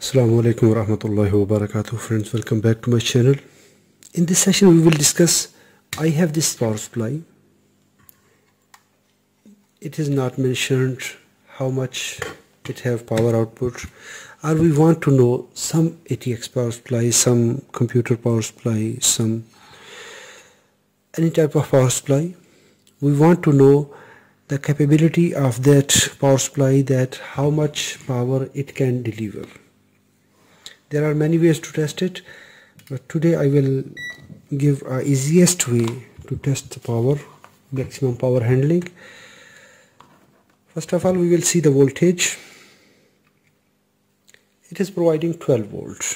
Assalamu alaikum wa rahmatullahi wa barakatuh. Friends, welcome back to my channel. In this session we will discuss, I have this power supply. It is not mentioned how much it have power output, or we want to know some ATX power supply, some computer power supply, some any type of power supply. We want to know the capability of that power supply, that how much power it can deliver. There are many ways to test it, but today I will give a easiest way to test the power, maximum power handling. First of all, we will see the voltage. It is providing 12 volts.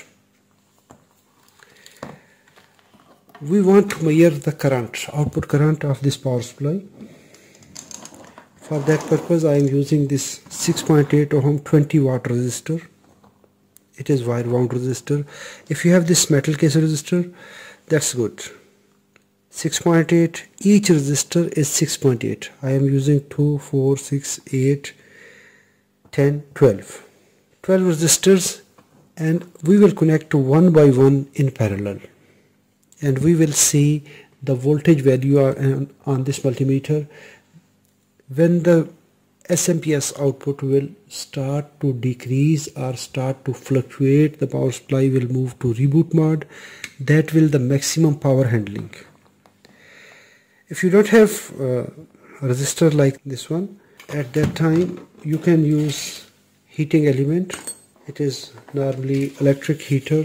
We want to measure the current, output current of this power supply. For that purpose I am using this 6.8 ohm 20 watt resistor. It is wire wound resistor. If you have this metal case resistor, that's good. 6.8, each resistor is 6.8. I am using 2, 4, 6, 8, 10, 12. 12 resistors, and we will connect to one by one in parallel. And we will see the voltage value on this multimeter when the SMPS output will start to decrease or start to fluctuate. The power supply will move to reboot mode. That will the maximum power handling. If you don't have a resistor like this one, at that time you can use heating element. It is normally electric heater.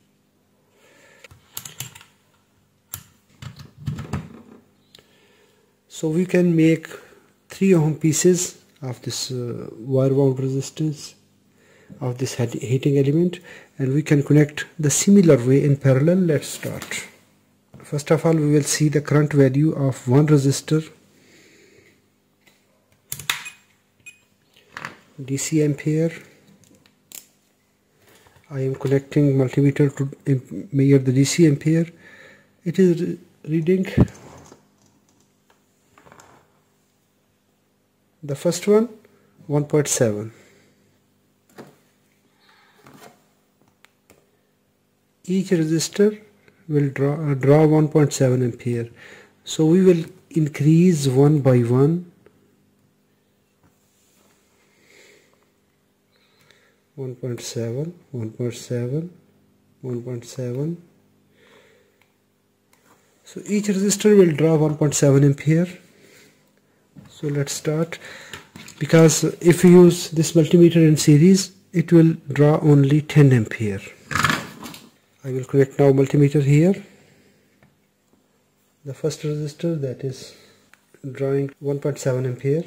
So we can make 3 ohm pieces of this wire wound resistance of this heating element, and we can connect the similar way in parallel. Let's start. First of all, we will see the current value of one resistor, DC ampere. I am connecting multimeter to measure the DC ampere. It is reading the first one 1.7. Each resistor will draw 1.7 ampere. So we will increase one by one. 1.7, 1.7, 1.7. So each resistor will draw 1.7 ampere. So let's start, because if we use this multimeter in series, it will draw only 10 ampere. I will connect now multimeter here. The first resistor, that is drawing 1.7 ampere.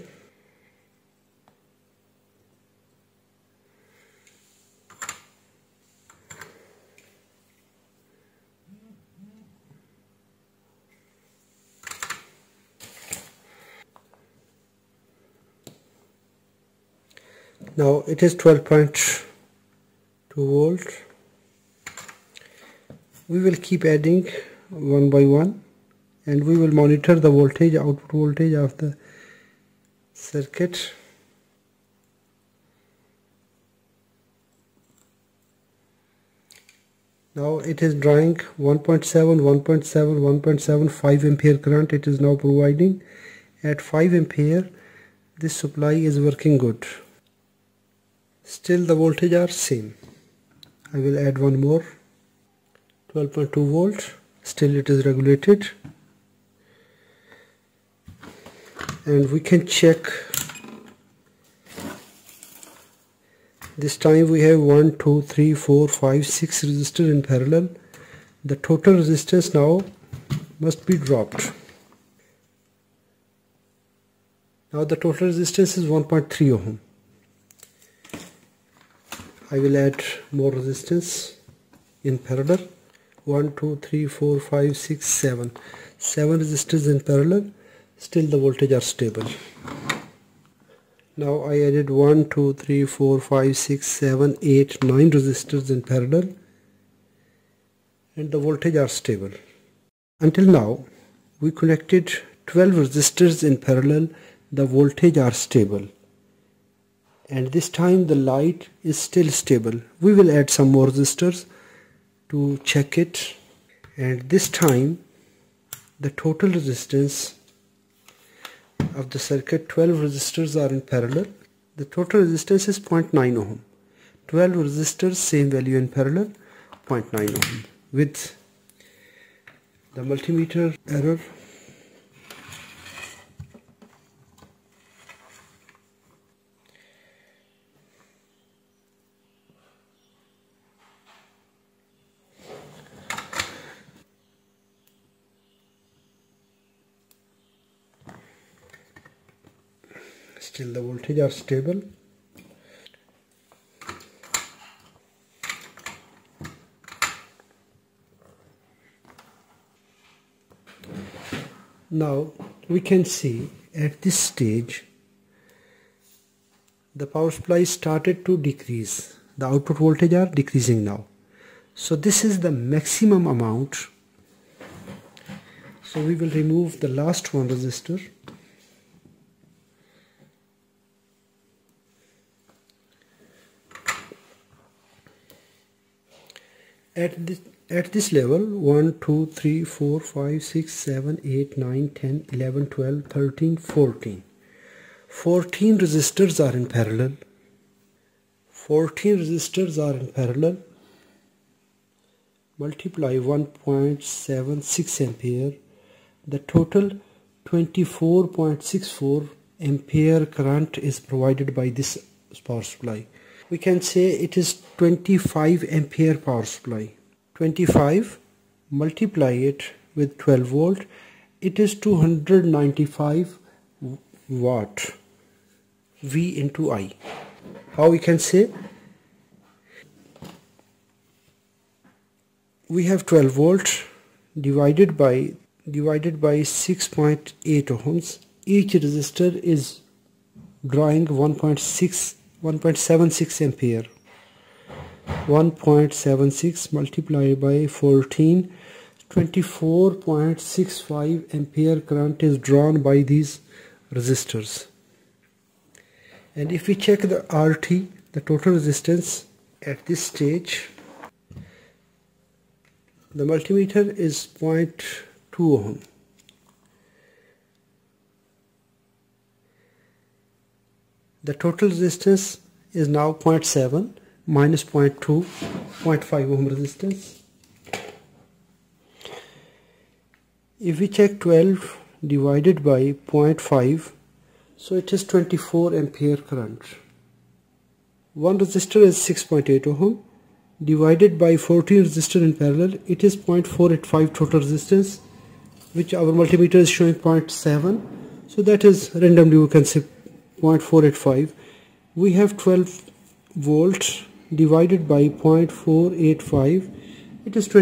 Now it is 12.2 volt. We will keep adding one by one, and we will monitor the voltage, output voltage of the circuit. Now it is drawing 1.7, 1.7, 1.7, 5 ampere current it is now providing. At 5 ampere this supply is working good. Still the voltage are same. I will add one more, 12.2 volt. Still it is regulated, and we can check. This time we have 1, 2, 3, 4, 5, 6 resistors in parallel. The total resistance now must be dropped. Now the total resistance is 1.3 ohm. I will add more resistance in parallel. 1, 2, 3, 4, 5, 6, 7. 7 resistors in parallel. Still the voltage are stable. Now I added 1, 2, 3, 4, 5, 6, 7, 8, 9 resistors in parallel, and the voltage are stable. Until now we connected 12 resistors in parallel. The voltage are stable. and this time the light is still stable. We will add some more resistors to check it, and this time the total resistance of the circuit, 12 resistors are in parallel. The total resistance is 0.9 ohm. 12 resistors, same value in parallel, 0.9 ohm. With the multimeter error, still the voltage are stable. Now we can see at this stage the power supply started to decrease. The output voltage are decreasing now. So this is the maximum amount. So we will remove the last one resistor. At this level, 1, 2, 3, 4, 5, 6, 7, 8, 9, 10, 11, 12, 13, 14. 14 resistors are in parallel. 14 resistors are in parallel. Multiply 1.76 ampere. The total 24.64 ampere current is provided by this power supply. We can say it is 25 ampere power supply. 25, multiply it with 12 volt, it is 295 watt. V into I. How we can say? We have 12 volt divided by 6.8 ohms. Each resistor is drawing 1.76 ampere. 1.76 multiplied by 14, 24.65 ampere current is drawn by these resistors. And if we check the RT, the total resistance at this stage, the multimeter is 0.2 ohm. The total resistance is now 0.7 minus 0.2, 0.5 ohm resistance. If we check 12 divided by 0.5, so it is 24 ampere current. One resistor is 6.8 ohm divided by 14 resistor in parallel, it is 0.485 total resistance, which our multimeter is showing 0.7, so that is randomly we can say 0.485. We have 12 volts divided by 0.485, it is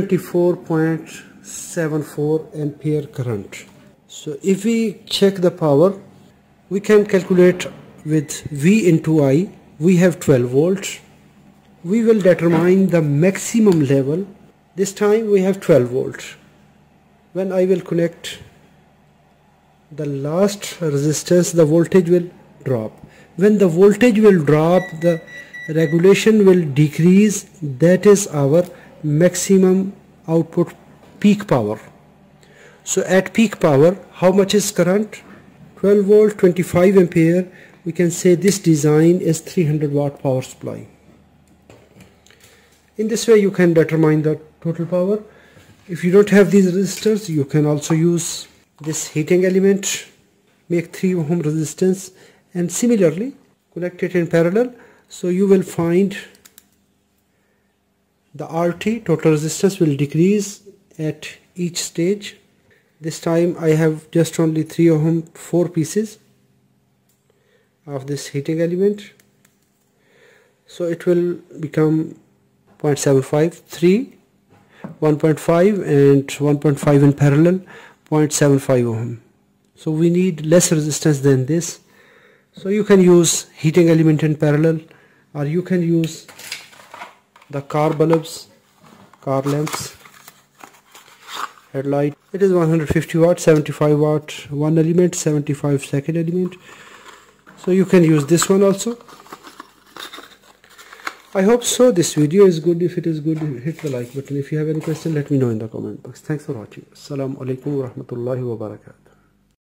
24.74 ampere current. So if we check the power, we can calculate with V into I. We have 12 volts. We will determine the maximum level. This time we have 12 volts. When I will connect the last resistance, the voltage will drop. When the voltage will drop, the regulation will decrease. That is our maximum output peak power. So at peak power, how much is current? 12 volt, 25 ampere. We can say this design is 300 watt power supply. In this way you can determine the total power. If you don't have these resistors, you can also use this heating element, make 3 ohm resistance, and similarly connect it in parallel. So you will find the RT, total resistance, will decrease at each stage. This time I have just only 3 ohm, 4 pieces of this heating element. So it will become 0.75, 3, 1.5 and 1.5 in parallel, 0.75 ohm. So we need less resistance than this. So you can use heating element in parallel, or you can use the car bulbs, car lamps, headlight. It is 150 watt, 75 watt one element, 75 second element. So you can use this one also. I hope so. This video is good. If it is good, hit the like button. If you have any question, let me know in the comment box. Thanks for watching. Assalamu alaikum wa rahmatullahi wa barakatuh.